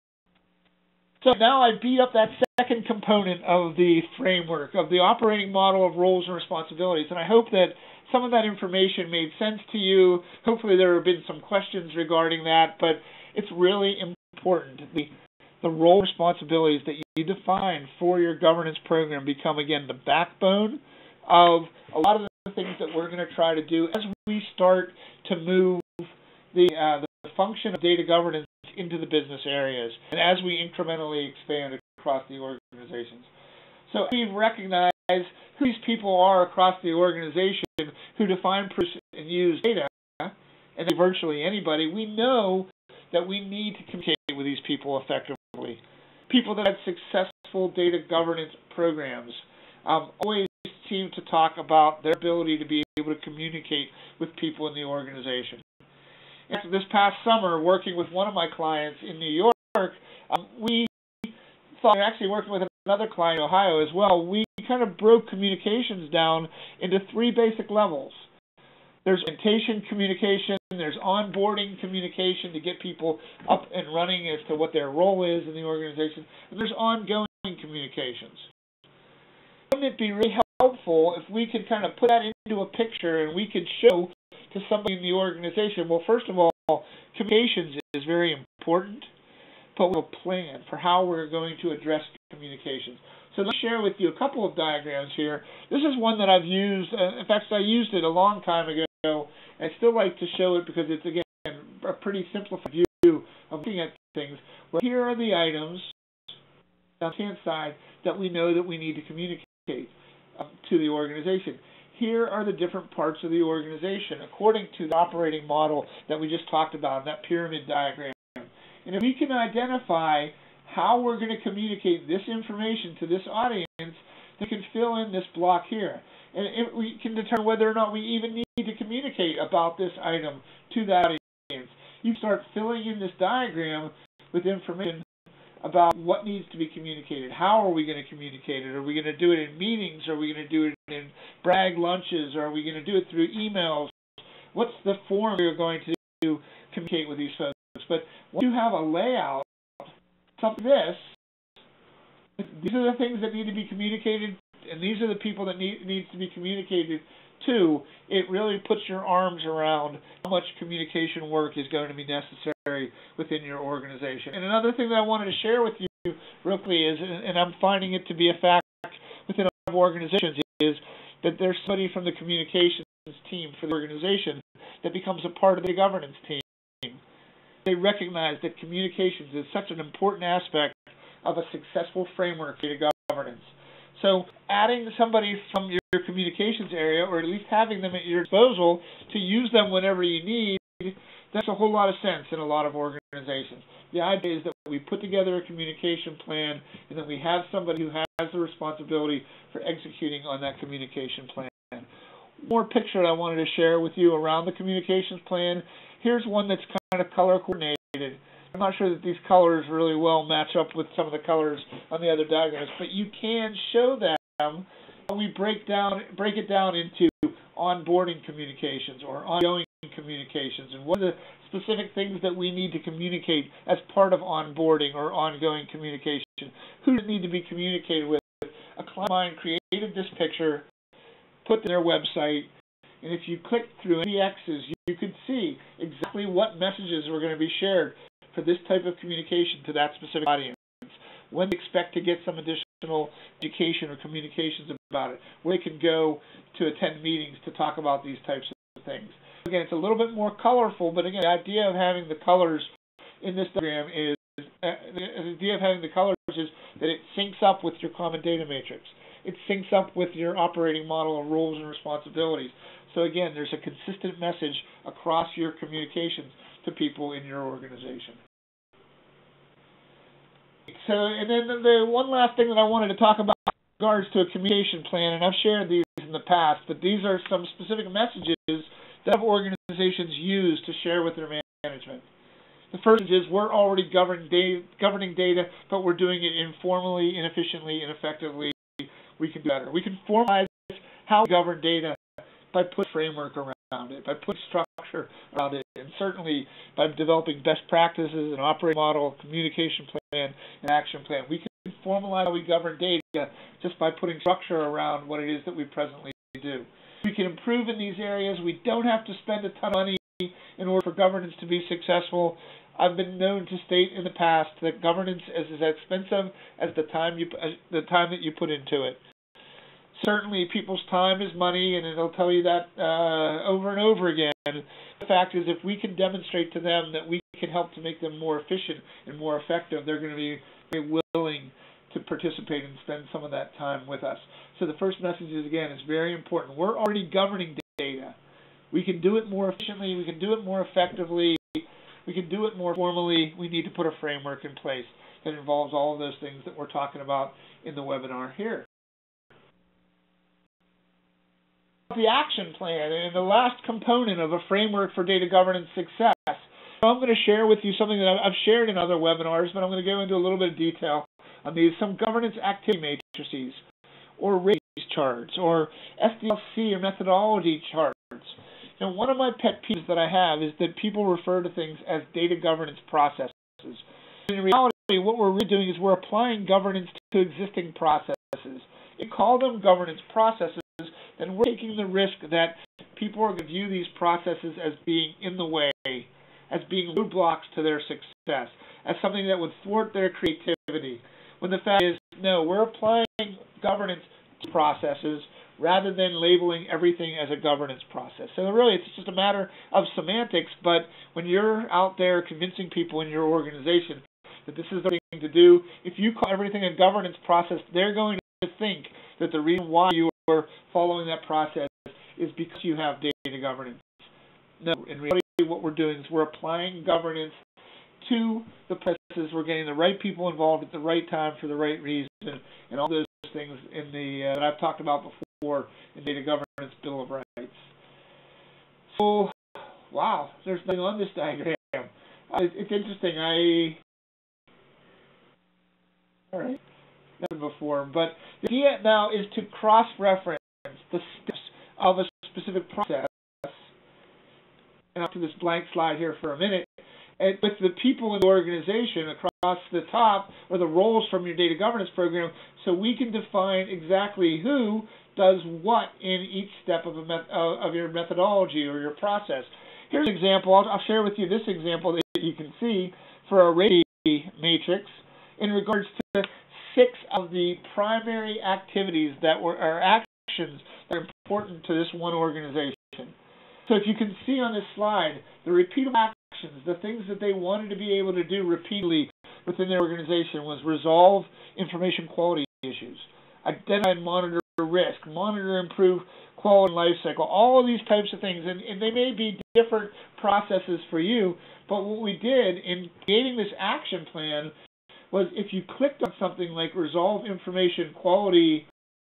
So now I beat up that second component of the framework, of the operating model of roles and responsibilities, and I hope that some of that information made sense to you. Hopefully there have been some questions regarding that, but it's really important. The, the role and responsibilities that you define for your governance program become, again, the backbone of a lot of the things that we're going to try to do as we start to move the, uh, the function of data governance into the business areas and as we incrementally expand across the organizations. So we recognize who these people are across the organization who define, produce, and use data, and virtually anybody. We know that we need to communicate with these people effectively. People that have successful data governance programs um, always seem to talk about their ability to be able to communicate with people in the organization. And this past summer, working with one of my clients in New York, um, we thought, actually working with another client in Ohio as well, we kind of broke communications down into three basic levels. There's orientation communication, there's onboarding communication to get people up and running as to what their role is in the organization, and there's ongoing communications. Wouldn't it be really helpful if we could kind of put that into a picture and we could show to somebody in the organization, well, first of all, communications is very important, but we have a plan for how we're going to address communications. So let me share with you a couple of diagrams here. This is one that I've used. Uh, in fact, I used it a long time ago. I still like to show it because it's, again, a pretty simplified view of looking at things. Well, here are the items on the left-hand side that we know that we need to communicate um, to the organization. Here are the different parts of the organization according to the operating model that we just talked about in that pyramid diagram. And if we can identify how we're going to communicate this information to this audience, they can fill in this block here. And if we can determine whether or not we even need to communicate about this item to that audience. You start filling in this diagram with information about what needs to be communicated. How are we going to communicate it? Are we going to do it in meetings? Are we going to do it in brag lunches? Are we going to do it through emails? What's the form we're going to do, communicate with these folks? But once you have a layout, something like this, these are the things that need to be communicated, and these are the people that need needs to be communicated to. It really puts your arms around how much communication work is going to be necessary within your organization. And another thing that I wanted to share with you real quickly is, and I'm finding it to be a fact within our organizations, is that there's somebody from the communications team for the organization that becomes a part of the governance team. They recognize that communications is such an important aspect of a successful framework for data governance. So adding somebody from your communications area, or at least having them at your disposal to use them whenever you need, that's a whole lot of sense in a lot of organizations. The idea is that we put together a communication plan, and then we have somebody who has the responsibility for executing on that communication plan. One more picture I wanted to share with you around the communications plan. Here's one that's kind of color coordinated. I'm not sure that these colors really well match up with some of the colors on the other diagrams, but you can show them. We break down, break it down into onboarding communications or ongoing communications, and what are the specific things that we need to communicate as part of onboarding or ongoing communication. Who does it need to be communicated with? A client of mine created this picture, put it on their website, and if you click through any X's, you, you could see exactly what messages were going to be shared for this type of communication to that specific audience, when they expect to get some additional education or communications about it, where they can go to attend meetings to talk about these types of things. Again, it's a little bit more colorful, but again, the idea of having the colors in this diagram is, uh, the idea of having the colors is that it syncs up with your common data matrix. It syncs up with your operating model of roles and responsibilities. So again, there's a consistent message across your communications to people in your organization. So, and then the one last thing that I wanted to talk about in regards to a communication plan, and I've shared these in the past, but these are some specific messages that organizations use to share with their management. The first is we're already governing data, governing data, but we're doing it informally, inefficiently, and effectively. We can do better. We can formalize how we govern data by putting a framework around it, by putting structure around it, and certainly by developing best practices, an operating model, communication plan, and action plan. We can formalize how we govern data just by putting structure around what it is that we presently do. We can improve in these areas. We don't have to spend a ton of money in order for governance to be successful. I've been known to state in the past that governance is as expensive as the time you as the time that you put into it. Certainly, people's time is money, and it'll tell you that uh, over and over again. The fact is, if we can demonstrate to them that we can help to make them more efficient and more effective, they're going to be very willing to participate and spend some of that time with us. So the first message is, again, it's very important. We're already governing data. We can do it more efficiently. We can do it more effectively. We can do it more formally. We need to put a framework in place that involves all of those things that we're talking about in the webinar here. The action plan and the last component of a framework for data governance success. So I'm going to share with you something that I've shared in other webinars, but I'm going to go into a little bit of detail on these, some governance activity matrices, or raise charts, or S D L C or methodology charts. Now, one of my pet peeves that I have is that people refer to things as data governance processes. In reality, what we're really doing is we're applying governance to existing processes. If you call them governance processes, then we're taking the risk that people are going to view these processes as being in the way, as being roadblocks to their success, as something that would thwart their creativity. when the fact is, no, we're applying governance processes rather than labeling everything as a governance process. So really, it's just a matter of semantics, but when you're out there convincing people in your organization that this is the thing to do, if you call everything a governance process, they're going to think that the reason why you are following that process is because you have data governance. No, in reality, what we're doing is we're applying governance to the processes. We're getting the right people involved at the right time for the right reason, and all those things in the uh, that I've talked about before in Data Governance Bill of Rights. So, wow, there's nothing on this diagram. Uh, it's interesting. I all right, never before, but the idea now is to cross-reference the steps of a specific process. And I'll do this blank slide here for a minute. And with the people in the organization across the top are the roles from your data governance program, so we can define exactly who does what in each step of, a met uh, of your methodology or your process. Here's an example. I'll, I'll share with you this example that you can see for a rating matrix in regards to six of the primary activities that were or actions that are important to this one organization. So if you can see on this slide, the repeatable actions, the things that they wanted to be able to do repeatedly within their organization was resolve information quality issues, identify and monitor risk, monitor and improve quality and life cycle, all of these types of things. And, and they may be different processes for you, but what we did in creating this action plan was if you clicked on something like resolve information quality,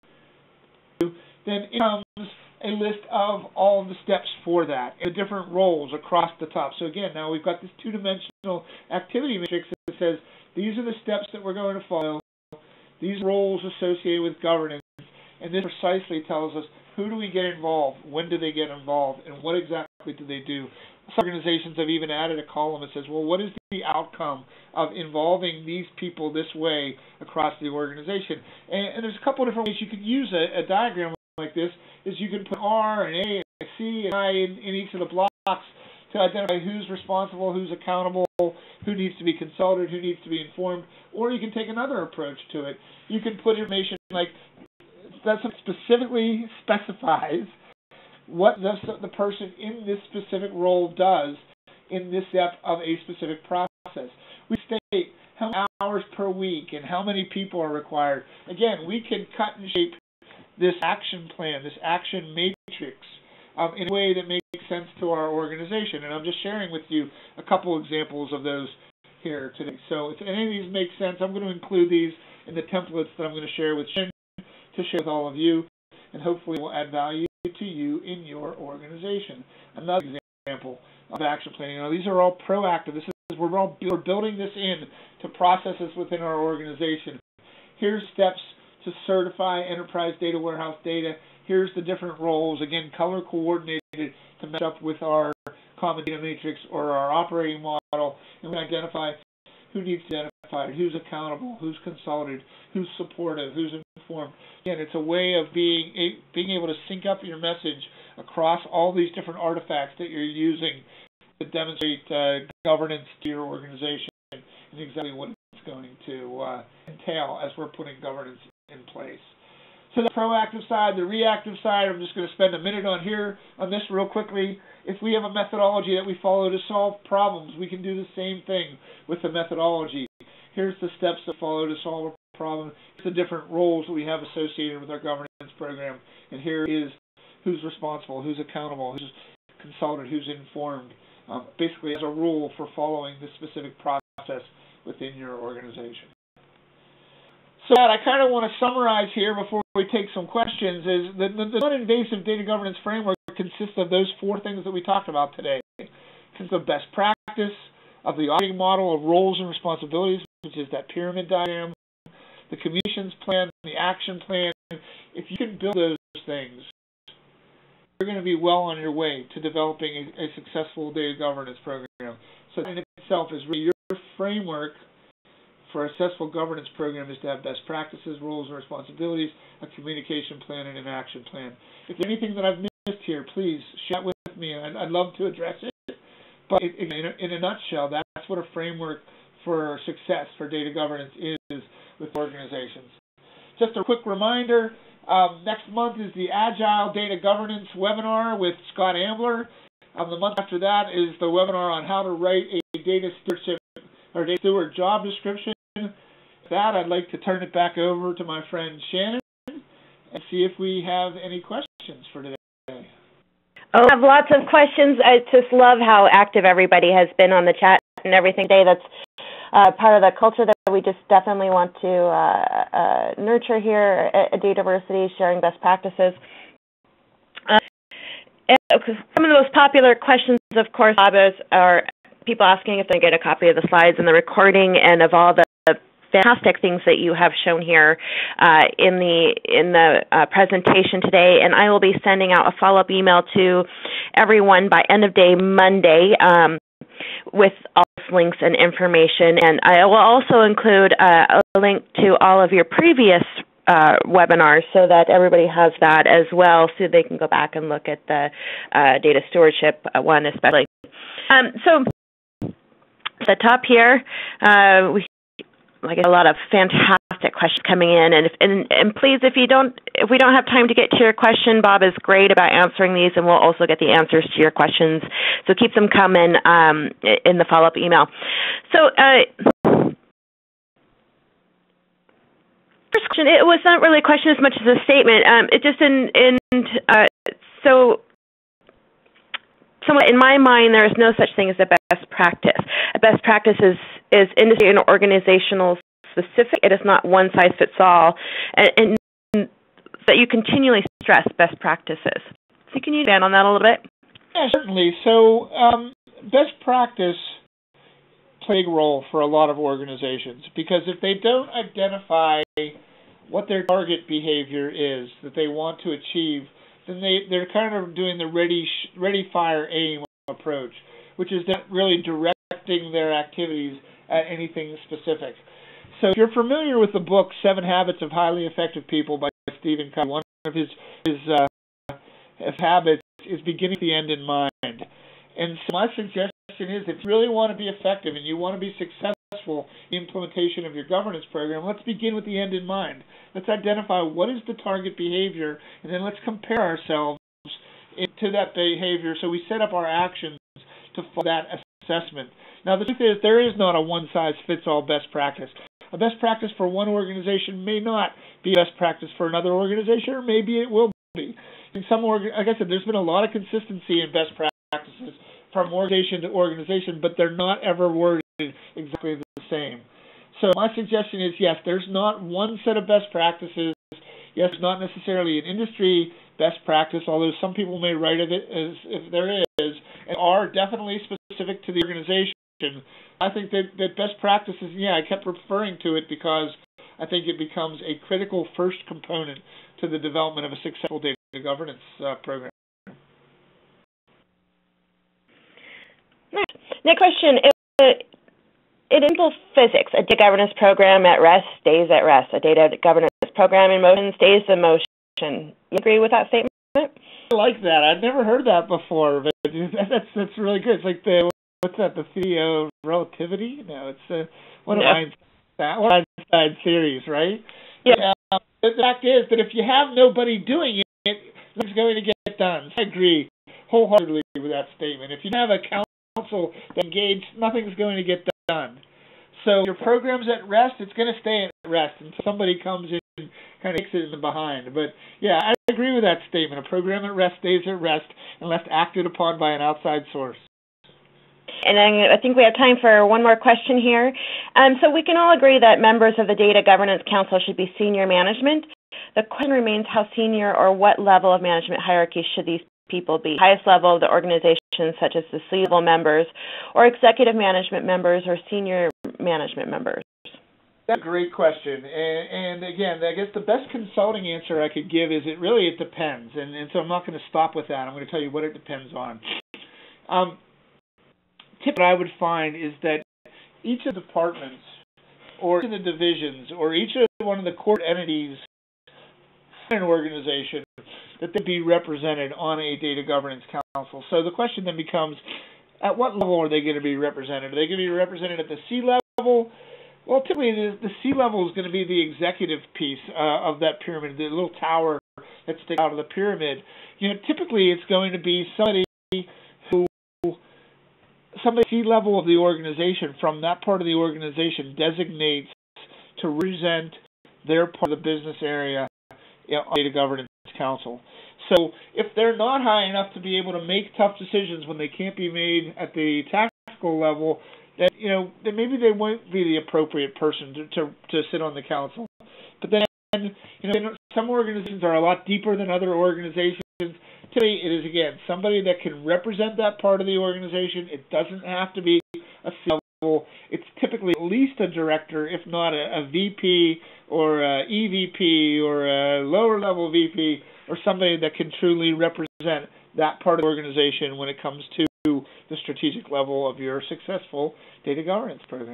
then it comes a list of all of the steps for that and the different roles across the top. So again, now we've got this two-dimensional activity matrix that says these are the steps that we're going to follow, these roles associated with governance, and this precisely tells us who do we get involved, when do they get involved, and what exactly do they do. Some organizations have even added a column that says, well, what is the outcome of involving these people this way across the organization? And, and there's a couple of different ways you could use a, a diagram like this. Is you can put R and A and C and I in, in each of the blocks to identify who's responsible, who's accountable, who needs to be consulted, who needs to be informed, or you can take another approach to it. You can put information like that specifically specifies what the, the person in this specific role does in this step of a specific process. We state how many hours per week and how many people are required. Again, we can cut and shape this action plan, this action matrix, um, in a way that makes sense to our organization. And I'm just sharing with you a couple examples of those here today. So if any of these make sense, I'm going to include these in the templates that I'm going to share with Shin to share with all of you, and hopefully will add value to you in your organization. Another example of action planning. You know, these are all proactive. This is we're all we're building this in to processes within our organization. Here's steps to certify enterprise data warehouse data. Here's the different roles, again, color coordinated to match up with our common data matrix or our operating model, and we identify who needs to be identified, who's accountable, who's consulted, who's supportive, who's informed. Again, it's a way of being a, being able to sync up your message across all these different artifacts that you're using to demonstrate uh, governance to your organization and exactly what it's going to uh, entail as we're putting governance in place. So the proactive side, the reactive side, I'm just going to spend a minute on here on this real quickly. If we have a methodology that we follow to solve problems, we can do the same thing with the methodology. Here's the steps that follow to solve a problem. Here's the different roles that we have associated with our governance program. And here is who's responsible, who's accountable, who's consulted, who's informed, um, basically as a rule for following this specific process within your organization. So I kind of want to summarize here before we take some questions is that the, the non-invasive data governance framework consists of those four things that we talked about today. It consists of best practice, of the operating model of roles and responsibilities, which is that pyramid diagram, the communications plan, the action plan. If you can build those things, you're going to be well on your way to developing a, a successful data governance program. So that in itself is really your framework for a successful governance program is to have best practices, roles and responsibilities, a communication plan, and an action plan. If there's anything that I've missed here, please share it with me. I'd, I'd love to address it. But in a, in a nutshell, that's what a framework for success for data governance is with organizations. Just a quick reminder, um, next month is the Agile Data Governance webinar with Scott Ambler. Um, the month after that is the webinar on how to write a data stewardship or data steward job description. With that, I'd like to turn it back over to my friend Shannon and see if we have any questions for today. Oh, I have lots of questions. I just love how active everybody has been on the chat and everything today. That's uh, part of the culture that we just definitely want to uh, uh, nurture here at DATAVERSITY, sharing best practices. Uh, some of the most popular questions, of course, Bob, are people asking if they get a copy of the slides and the recording and of all the fantastic things that you have shown here uh, in the in the uh, presentation today, and I will be sending out a follow-up email to everyone by end of day Monday um, with all links and information, and I will also include uh, a link to all of your previous uh, webinars so that everybody has that as well, so they can go back and look at the uh, data stewardship one especially. Um, so at the top here, uh, we like a lot of fantastic questions coming in, and, if, and and please, if you don't, if we don't have time to get to your question, Bob is great about answering these, and we'll also get the answers to your questions. So keep them coming um, in the follow-up email. So, uh, first question, it was not really a question as much as a statement. Um, it just in in uh, so. Somewhat in my mind, there is no such thing as a best practice. A best practice is, is industry and organizational specific. It is not one size fits all, and, and that you continually stress best practices. So can you expand on that a little bit? Yeah, certainly. So um, best practice plays a role for a lot of organizations, because if they don't identify what their target behavior is that they want to achieve, then they, they're kind of doing the ready, ready, fire, aim approach, which is not really directing their activities at anything specific. So if you're familiar with the book Seven Habits of Highly Effective People by Stephen Covey, one of his, his, uh, his habits is beginning with the end in mind. And so my suggestion is, if you really want to be effective and you want to be successful in the implementation of your governance program, let's begin with the end in mind. Let's identify what is the target behavior, and then let's compare ourselves to that behavior so we set up our actions to follow that assessment. Now, the truth is, there is not a one-size-fits-all best practice. A best practice for one organization may not be best practice for another organization, or maybe it will be. In some org- like I said, there's been a lot of consistency in best practices from organization to organization, but they're not ever worded exactly the same. So my suggestion is, yes, there's not one set of best practices. Yes, not necessarily an industry best practice, although some people may write of it as if there is, and are definitely specific to the organization. I think that, that best practices, yeah, I kept referring to it because I think it becomes a critical first component to the development of a successful data governance uh, program. Next question. It, in simple physics, a data governance program at rest stays at rest. A data governance program in motion stays in motion. You agree with that statement? I like that. I've never heard that before, but that's that's really good. It's like the, what's that, the theory of relativity? No, it's uh, one, no. of Einstein, one of Einstein theories, right? Yeah. Uh, the fact is that if you have nobody doing it, nothing's going to get done. So I agree wholeheartedly with that statement. If you have a council that engaged, nothing's going to get done. So your program's at rest, it's going to stay at rest until somebody comes in and kind of takes it in the behind. But yeah, I agree with that statement. A program at rest stays at rest unless acted upon by an outside source. And I think we have time for one more question here. Um, so we can all agree that members of the Data Governance Council should be senior management. The question remains, how senior or what level of management hierarchy should these people be? Highest level of the organization, such as the C-level members, or executive management members, or senior management members? That's a great question. And, and again, I guess the best consulting answer I could give is it really, it depends. And, and so I'm not going to stop with that. I'm going to tell you what it depends on. Um, tip that I would find is that each of the departments or each of the divisions or each of one of the core entities in an organization, that they be represented on a data governance council. So the question then becomes, at what level are they going to be represented? Are they going to be represented at the C level, Well, typically the, the C-level is going to be the executive piece uh, of that pyramid, the little tower that sticks out of the pyramid. You know, typically it's going to be somebody who, somebody C-level of the organization from that part of the organization designates to represent their part of the business area in Data Governance Council. So if they're not high enough to be able to make tough decisions when they can't be made at the tactical level, then, you know, then maybe they won't be the appropriate person to, to, to sit on the council. But then, you know, some organizations are a lot deeper than other organizations. Today, it is, again, somebody that can represent that part of the organization. It doesn't have to be a C-level. It's typically at least a director, if not a, a V P or a E V P or a lower-level V P, or somebody that can truly represent that part of the organization when it comes to the strategic level of your successful data governance program.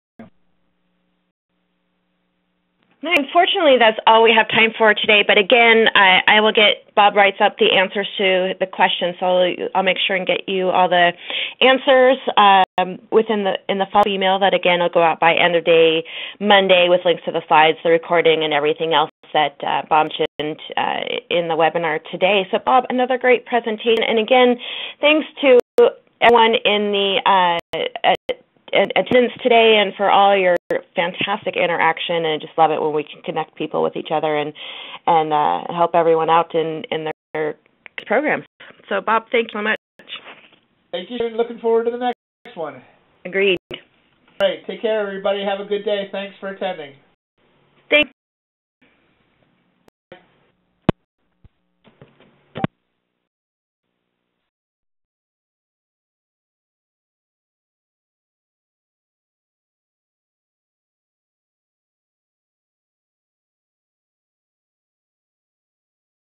Unfortunately, that's all we have time for today. But again, I, I will get, Bob writes up the answers to the questions, so I'll, I'll make sure and get you all the answers um, within the in the follow-up email that, again, will go out by end of day Monday with links to the slides, the recording, and everything else that uh, Bob mentioned uh, in the webinar today. So, Bob, another great presentation. And again, thanks to everyone in the uh, attendance today and for all your fantastic interaction. And I just love it when we can connect people with each other and and uh, help everyone out in, in their programs. So, Bob, thank you so much. Thank you. Looking forward to the next one. Agreed. All right. Take care, everybody. Have a good day. Thanks for attending. Thank